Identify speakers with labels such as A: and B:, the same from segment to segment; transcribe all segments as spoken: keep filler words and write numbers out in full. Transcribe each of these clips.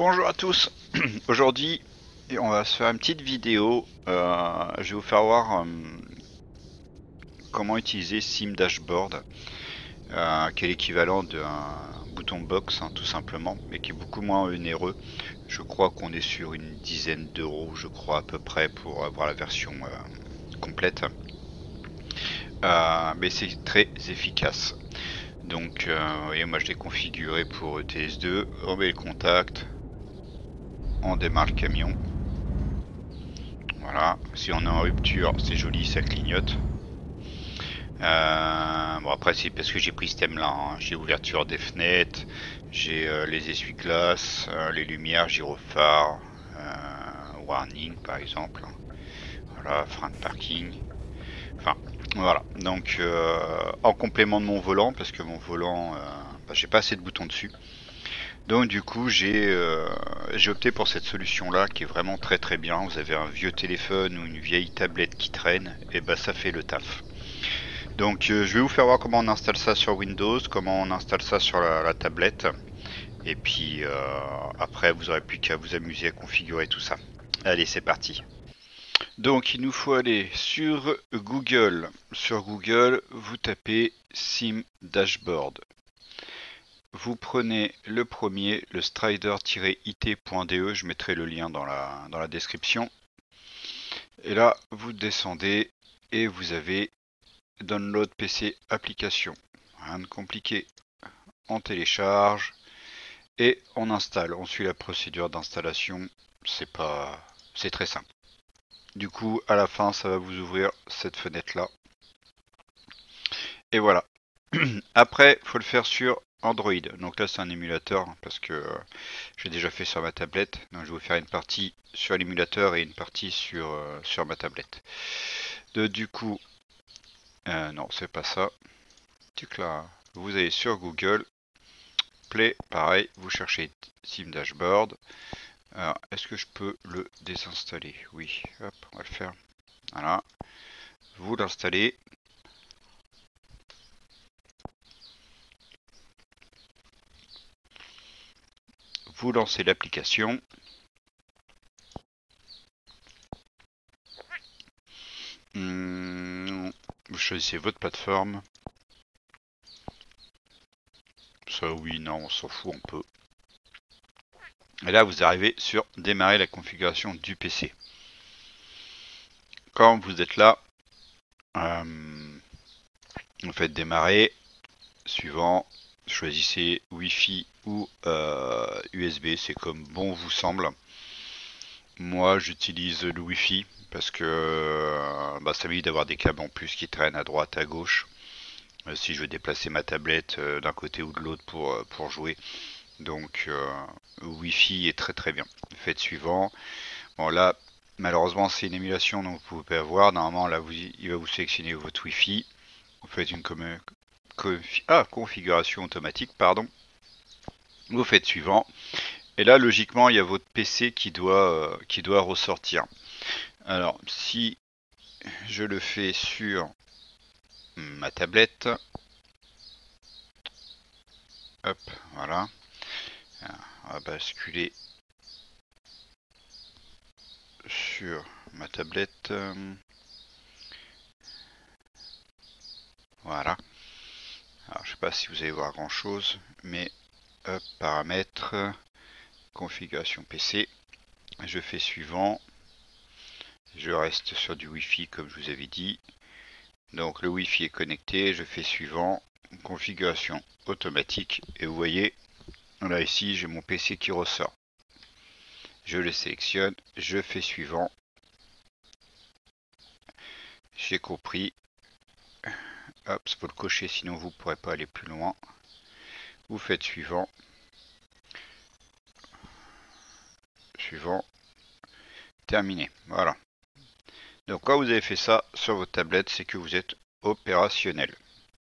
A: Bonjour à tous. Aujourd'hui, on va se faire une petite vidéo. Euh, je vais vous faire voir euh, comment utiliser Sim Dashboard, euh, qui est l'équivalent d'un bouton box, hein, tout simplement, mais qui est beaucoup moins onéreux. Je crois qu'on est sur une dizaine d'euros, je crois à peu près, pour avoir la version euh, complète. Euh, mais c'est très efficace. Donc, euh, vous voyez, moi je l'ai configuré pour E T S deux. On met le contact, on démarre le camion. Voilà, si on est en rupture, c'est joli, ça clignote. Euh, bon après c'est parce que j'ai pris ce thème là, hein. J'ai ouverture des fenêtres, j'ai euh, les essuie-glaces, euh, les lumières, gyrophare, euh, warning par exemple. Voilà, frein de parking. Enfin voilà, donc euh, en complément de mon volant, parce que mon volant, euh, bah, j'ai pas assez de boutons dessus. Donc du coup j'ai euh, j'ai opté pour cette solution là qui est vraiment très très bien. Vous avez un vieux téléphone ou une vieille tablette qui traîne, et bah ça fait le taf. Donc euh, je vais vous faire voir comment on installe ça sur Windows, comment on installe ça sur la, la tablette. Et puis euh, après vous aurez plus qu'à vous amuser à configurer tout ça. Allez, c'est parti. Donc il nous faut aller sur Google. Sur Google, vous tapez Sim Dashboard. Vous prenez le premier, le strider-it point D E, je mettrai le lien dans la, dans la description. Et là, vous descendez et vous avez Download P C application. Rien de compliqué. On télécharge et on installe. On suit la procédure d'installation. C'est pas, c'est très simple. Du coup, à la fin, ça va vous ouvrir cette fenêtre-là. Et voilà. Après, il faut le faire sur Android. Donc là, c'est un émulateur parce que euh, j'ai déjà fait sur ma tablette. Donc je vais vous faire une partie sur l'émulateur et une partie sur, euh, sur ma tablette. De, du coup, euh, non, c'est pas ça. Là, vous allez sur Google Play, pareil, vous cherchez Sim Dashboard. Alors, est-ce que je peux le désinstaller? Oui, hop, on va le faire. Voilà, vous l'installez. Vous lancez l'application. Hum, vous choisissez votre plateforme. Ça, oui, non, on s'en fout, on peut. Et là, vous arrivez sur démarrer la configuration du P C. Quand vous êtes là, euh, vous faites démarrer. Suivant, choisissez Wi-Fi ou euh, U S B, c'est comme bon vous semble. Moi, j'utilise le Wi-Fi parce que euh, bah, ça m'évite d'avoir des câbles en plus qui traînent à droite, à gauche. Euh, si je veux déplacer ma tablette euh, d'un côté ou de l'autre pour, euh, pour jouer. Donc, euh, Wi-Fi est très très bien. Faites suivant. Bon, là, malheureusement, c'est une émulation, donc vous pouvez pas voir. Normalement, là, vous, il va vous sélectionner votre Wi-Fi. Vous faites une com confi ah, configuration automatique, pardon. Vous faites suivant. Et là, logiquement, il y a votre P C qui doit, euh, qui doit ressortir. Alors, si je le fais sur ma tablette, hop, voilà, on va basculer sur ma tablette, voilà. Alors, je sais pas si vous allez voir grand chose, mais hop, paramètres, configuration P C, je fais suivant, je reste sur du Wi-Fi comme je vous avais dit. Donc le Wi-Fi est connecté, je fais suivant, configuration automatique, et vous voyez, là ici j'ai mon P C qui ressort. Je le sélectionne, je fais suivant. J'ai compris. Hop, il faut le cocher, sinon vous ne pourrez pas aller plus loin. Vous faites suivant. Suivant. Terminé. Voilà. Donc quand vous avez fait ça sur votre tablette, c'est que vous êtes opérationnel.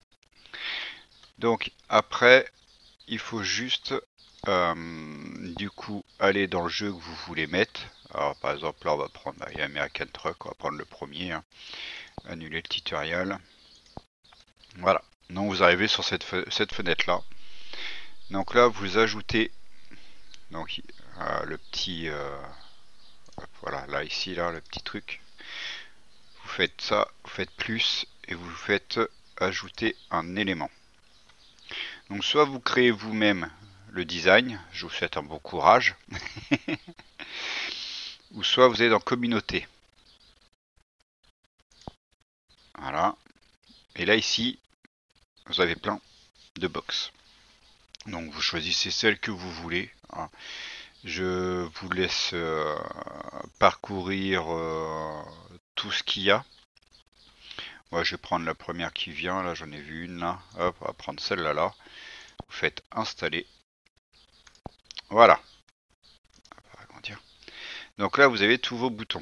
A: Donc après, il faut juste euh, du coup aller dans le jeu que vous voulez mettre. Alors par exemple là on va prendre bah, American Truck, on va prendre le premier, hein. Annuler le tutoriel. Voilà, donc vous arrivez sur cette, fe cette fenêtre là. Donc là vous ajoutez, donc euh, le petit, euh, voilà, là ici, là, le petit truc. Vous faites ça, vous faites plus et vous faites ajouter un élément. Donc soit vous créez vous-même le design, je vous souhaite un bon courage, ou soit vous êtes dans communauté. Voilà. Et là ici, vous avez plein de box. Donc vous choisissez celle que vous voulez. Hein. Je vous laisse euh, parcourir euh, tout ce qu'il y a. Moi je vais prendre la première qui vient, là j'en ai vu une là. Hop, on va prendre celle-là là. Vous faites installer. Voilà. On va agrandir. Donc là vous avez tous vos boutons.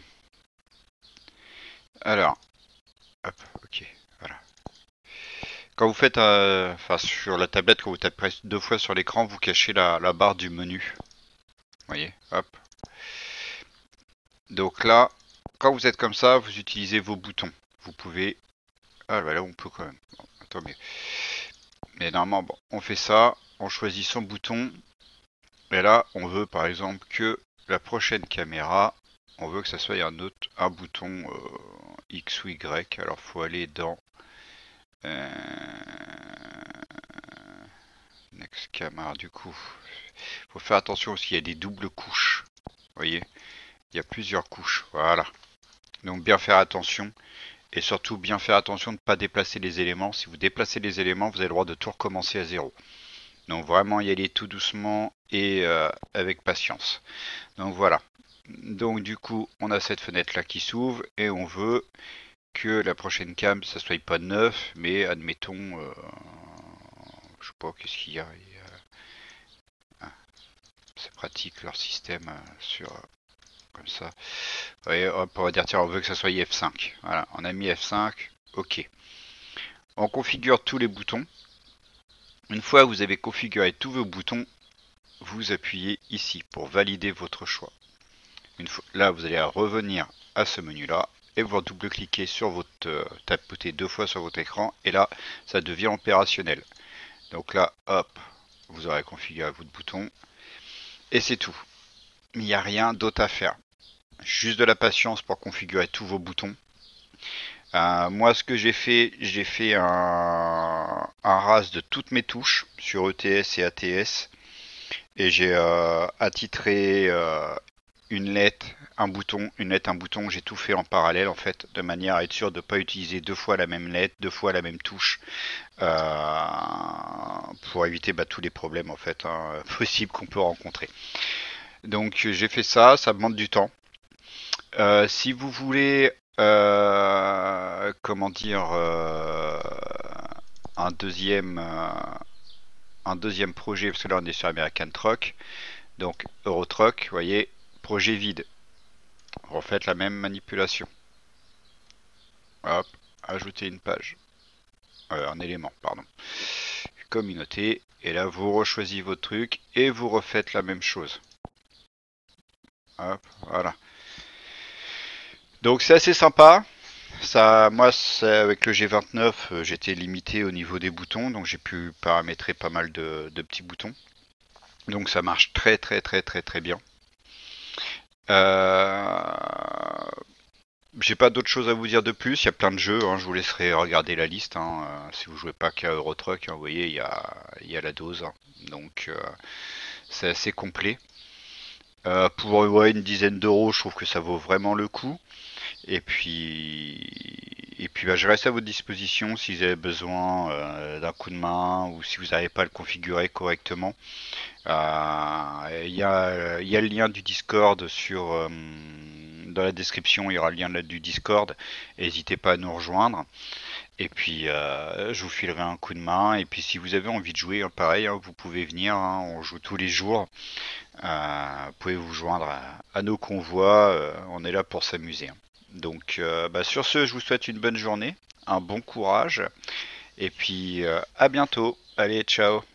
A: Alors, hop, ok, voilà. Quand vous faites, euh, enfin sur la tablette, quand vous tapez deux fois sur l'écran, vous cachez la, la barre du menu. Vous voyez, hop. Donc là, quand vous êtes comme ça, vous utilisez vos boutons. Vous pouvez... Ah bah là on peut quand même. Bon, attends, mais... mais normalement, bon, on fait ça, on choisit son bouton. Et là, on veut par exemple que la prochaine caméra, on veut que ça soit un autre, un bouton euh, X ou Y. Alors faut aller dans... Euh... Next camera, du coup. Faut faire attention aussi, il y a des doubles couches. Vous voyez, il y a plusieurs couches. Voilà. Donc bien faire attention. Et surtout bien faire attention de ne pas déplacer les éléments. Si vous déplacez les éléments, vous avez le droit de tout recommencer à zéro. Donc vraiment y aller tout doucement et euh, avec patience. Donc voilà. Donc du coup, on a cette fenêtre là qui s'ouvre et on veut que la prochaine cam, ça soit pas neuf, mais admettons, euh, je sais pas qu'est-ce qu'il y a. Ah, c'est pratique leur système euh, sur comme ça. Et hop, on va dire tiens, on veut que ça soit F cinq. Voilà, on a mis F cinq. Ok. On configure tous les boutons. Une fois que vous avez configuré tous vos boutons, vous appuyez ici pour valider votre choix. Une fois, là, vous allez revenir à ce menu-là et vous double-cliquez sur votre, euh, tapotez deux fois sur votre écran et là, ça devient opérationnel. Donc là, hop, vous aurez configuré votre bouton et c'est tout. Il n'y a rien d'autre à faire. Juste de la patience pour configurer tous vos boutons. Euh, moi, ce que j'ai fait, j'ai fait un, un ras de toutes mes touches sur E T S et A T S. Et j'ai euh, attitré euh, une lettre, un bouton, une lettre, un bouton. J'ai tout fait en parallèle en fait, de manière à être sûr de ne pas utiliser deux fois la même lettre, deux fois la même touche, euh, pour éviter bah, tous les problèmes en fait hein, possibles qu'on peut rencontrer. Donc j'ai fait ça, ça demande du temps. Euh, si vous voulez, euh, comment dire, euh, un deuxième, euh, un deuxième projet, parce que là on est sur American Truck, donc Euro Truck, vous voyez, projet vide. Refaites la même manipulation. Hop, ajouter une page, euh, un élément, pardon. Communauté, et là vous rechoisissez votre truc et vous refaites la même chose. Hop, voilà. Donc c'est assez sympa. Ça, moi, avec le G vingt-neuf, euh, j'étais limité au niveau des boutons, donc j'ai pu paramétrer pas mal de, de petits boutons. Donc ça marche très très très très très bien. Euh... J'ai pas d'autre chose à vous dire de plus. Il y a plein de jeux. Hein. Je vous laisserai regarder la liste. Hein. Euh, si vous jouez pas qu'à Euro Truck, hein, vous voyez, il y a, il y a la dose. Hein. Donc euh, c'est assez complet. Euh, pour ouais, une dizaine d'euros, je trouve que ça vaut vraiment le coup. Et puis, et puis bah, je reste à votre disposition si vous avez besoin euh, d'un coup de main ou si vous n'arrivez pas à le configurer correctement. Euh, Il y, a, y a le lien du Discord sur, euh, dans la description, il y aura le lien là, du Discord. N'hésitez pas à nous rejoindre. Et puis euh, je vous filerai un coup de main. Et puis si vous avez envie de jouer, hein, pareil, hein, vous pouvez venir. Hein, on joue tous les jours. Euh, vous pouvez vous joindre à, à nos convois. Euh, on est là pour s'amuser. Hein. Donc euh, bah, sur ce, je vous souhaite une bonne journée, un bon courage. Et puis euh, à bientôt. Allez, ciao.